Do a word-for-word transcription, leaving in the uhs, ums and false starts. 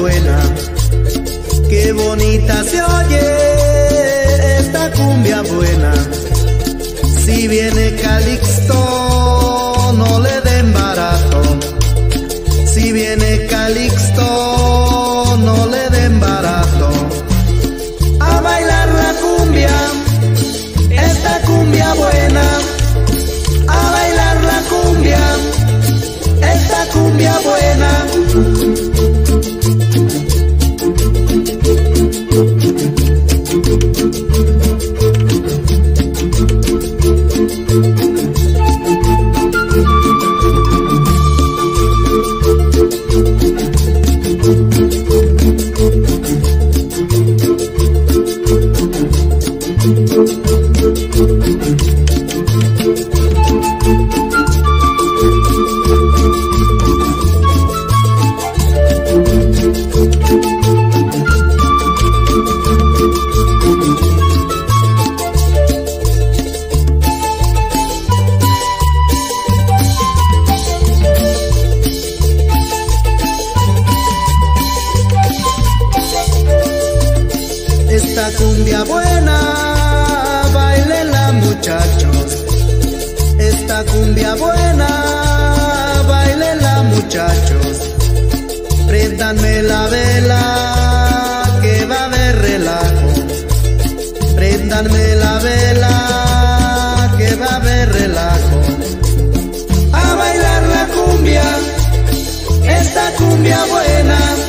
buena, qué bonita se oye esta cumbia buena. Si viene Calixto, no le den barato. Si viene Calixto, no le den barato. A bailar la cumbia, esta cumbia buena. A bailar la cumbia, esta cumbia buena. Esta cumbia buena, bailenla muchachos. Esta cumbia buena, bailenla muchachos. Préndanme la vela, que va a haber relajo. Préndanme la vela, que va a haber relajo. A bailar la cumbia, esta cumbia buena.